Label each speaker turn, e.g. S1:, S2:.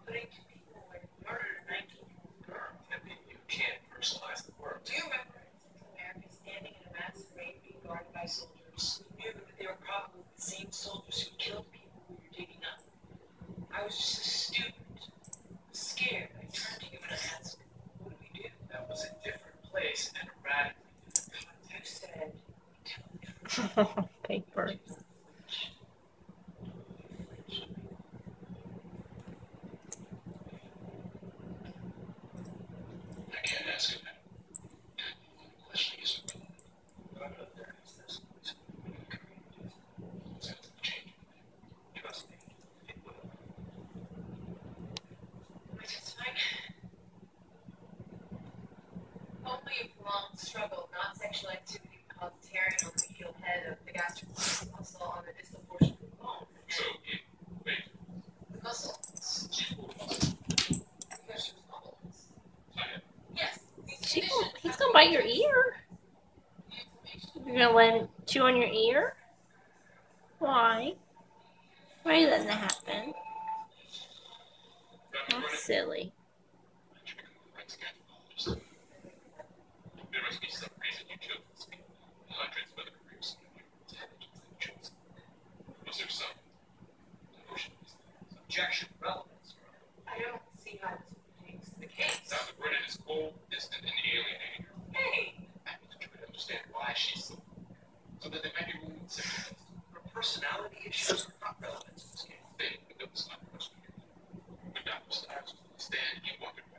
S1: putting two people away murdered a 19-year-old girl. I mean, you can't personalize the work. Do you remember in Central America standing in a mass grave being guarded by soldiers who knew that they were probably the same soldiers who killed people we were digging up? I was just a student, scared. I turned to you and I asked, what do we do? That was a different place and a radically different context. You said, tell the truth.
S2: Paper.
S1: I can't ask him that. The question isn't wrong. But I'm not there as this. It's changing. Trust me, it will. Am I testifying? Only if long struggle, not sexual activity, caused tearing on the heel head of the gastrocnemius muscle on the distal portion of the bone. So, wait. The muscle. Because she was almost. Yes.
S2: He's gonna bite your ear. You're gonna let him chew on your ear? Why? Why are you letting that happen? That's silly.
S1: There must be some reason you chose this field. Hundreds of other careers intelligence and chosen. Was there some emotion? Objection, relevance. I don't see how this pertains to the case. Now the Brennan is cold, distant, and alienating her. Hey! I need to try to understand why she's so that there might be room to her personality issues are not relevant to this case. They, but that was not a question here. But Dr. Stiles, stand, you wanted